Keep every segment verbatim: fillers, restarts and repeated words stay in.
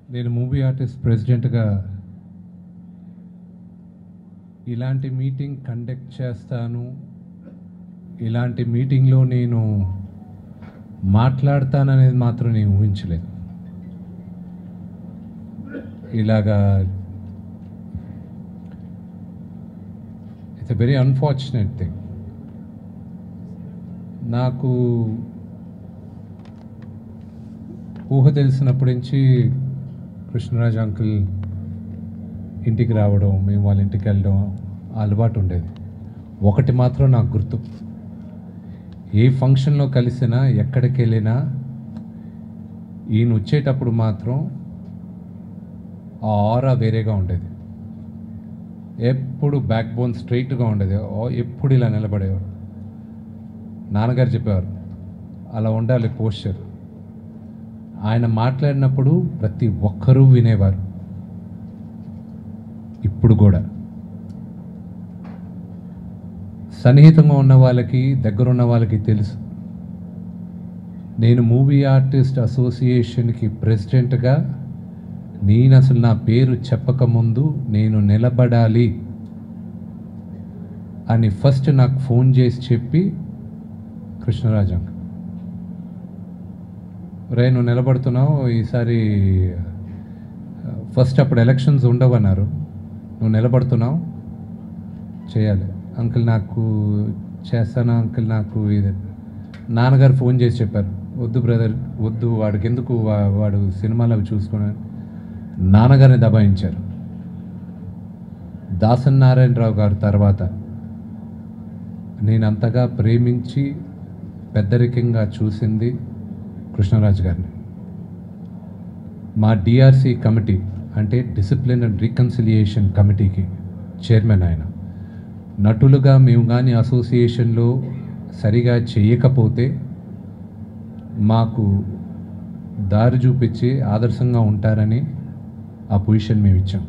నేను movie artist ప్రెసిడెంట్గా ఇలాంటి మీటింగ్ కండక్ట్ చేస్తాను, ఇలాంటి మీటింగ్లో నేను మాట్లాడతాననేది మాత్రం నేను ఊహించలేదు. ఇలాగా it's a very unfortunate thing. నాకు ఊహ తెలిసినప్పటి నుంచి కృష్ణరాజ్ అంకుల్ ఇంటికి రావడం, మేము వాళ్ళ ఇంటికి వెళ్ళడం అలవాటు ఉండేది. ఒకటి మాత్రం నాకు గుర్తు, ఏ ఫంక్షన్లో కలిసినా ఎక్కడికి వెళ్ళినా ఈయన వచ్చేటప్పుడు మాత్రం ఆ ఆరా వేరేగా ఉండేది. ఎప్పుడు బ్యాక్ బోన్ స్ట్రైట్గా ఉండేది, ఎప్పుడు ఇలా నిలబడేవారు. నాన్నగారు చెప్పేవారు అలా ఉండాలి పోస్చర్. ఆయన మాట్లాడినప్పుడు ప్రతి ఒక్కరూ వినేవారు. ఇప్పుడు కూడా సన్నిహితంగా ఉన్న వాళ్ళకి, దగ్గరున్న వాళ్ళకి తెలుసు, నేను మూవీ ఆర్టిస్ట్ అసోసియేషన్కి ప్రెసిడెంట్గా నేను అసలు నా పేరు చెప్పకముందు నేను నిలబడాలి అని ఫస్ట్ నాకు ఫోన్ చేసి చెప్పి, కృష్ణరాజ్ అంకుల్ రే నువ్వు నిలబడుతున్నావు ఈసారి, ఫస్ట్ అప్పుడు ఎలక్షన్స్ ఉండవన్నారు, నువ్వు నిలబడుతున్నావు చేయాలి అంకుల్, నాకు చేస్తాను అంకుల్, నాకు ఇది. నాన్నగారు ఫోన్ చేసి చెప్పారు, వద్దు బ్రదర్ వద్దు, వాడికి ఎందుకు, వాడు సినిమాలు అవి చూసుకుని నాన్నగారిని దబాయించారు. దాసన్ నారాయణరావు గారు తర్వాత నేను అంతగా ప్రేమించి పెద్దరికంగా చూసింది కృష్ణరాజ్ గారిని. మా డిఆర్సి కమిటీ అంటే డిసిప్లిన్ అండ్ రీకన్సిలియేషన్ కమిటీకి చైర్మన్ ఆయన. నటులుగా మేము కానీ అసోసియేషన్లో సరిగా చేయకపోతే మాకు దారి చూపించి ఆదర్శంగా ఉంటారని ఆ పొజిషన్ మేము ఇచ్చాం.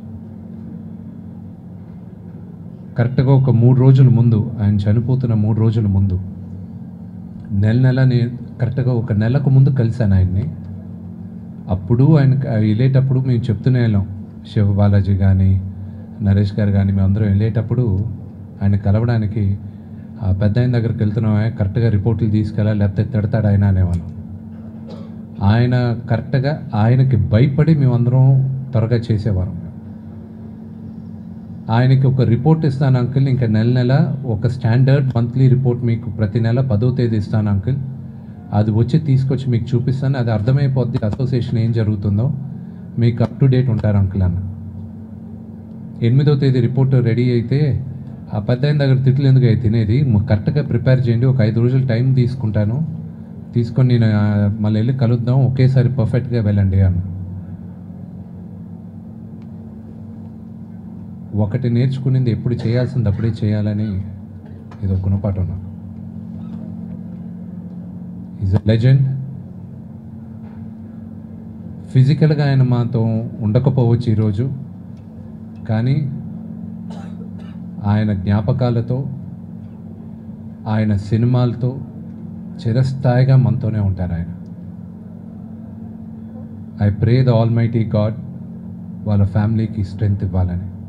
కరెక్ట్గా ఒక మూడు రోజుల ముందు, ఆయన చనిపోతున్న మూడు రోజుల ముందు, నెల నెల నేను కరెక్ట్గా ఒక నెలకు ముందు కలిశాను ఆయన్ని. అప్పుడు ఆయన వెళ్ళేటప్పుడు మేము చెప్తూనే వెళ్ళాం, శివ బాలాజీ కానీ నరేష్ గారు కానీ మేమందరం వెళ్ళేటప్పుడు ఆయన కలవడానికి, ఆ పెద్ద ఆయన దగ్గరికి వెళ్తున్నామే కరెక్ట్గా రిపోర్టులు తీసుకెళ్ళాలి లేకపోతే తిడతాడు ఆయన అనేవాళ్ళం. ఆయన కరెక్ట్గా ఆయనకి భయపడి మేమందరం త్వరగా చేసేవారం. ఆయనకి ఒక రిపోర్ట్ ఇస్తాను అంకుల్, ఇంకా నెల నెల ఒక స్టాండర్డ్ మంత్లీ రిపోర్ట్ మీకు ప్రతి నెల పదో తేదీ ఇస్తాను అంకుల్, అది వచ్చి తీసుకొచ్చి మీకు చూపిస్తాను, అది అర్థమైపోద్ది అసోసియేషన్ ఏం జరుగుతుందో, మీకు అప్ టు డేట్ ఉంటారు అంకుల్ అన్న. ఎనిమిదో తేదీ రిపోర్ట్ రెడీ అయితే ఆ పెద్ద ఆయన దగ్గర తిట్లు ఎందుకు అయితే తినేది, కరెక్ట్గా ప్రిపేర్ చేయండి, ఒక ఐదు రోజులు టైం తీసుకుంటాను, తీసుకొని నేను మళ్ళీ వెళ్ళి కలుద్దాం, ఒకేసారి పర్ఫెక్ట్గా వెళ్ళండి అన్న. ఒకటి నేర్చుకునేది ఎప్పుడు చేయాల్సింది అప్పుడే చేయాలని ఇది ఒక గుణపాఠం నాకు. Is a legend. ఫిజికల్గా ఆయన మాతో ఉండకపోవచ్చు ఈరోజు, కానీ ఆయన జ్ఞాపకాలతో, ఆయన సినిమాలతో చిరస్థాయిగా మనతోనే ఉంటారు ఆయన. I pray the almighty God వాళ్ళ ఫ్యామిలీకి స్ట్రెంగ్త్ ఇవ్వాలని.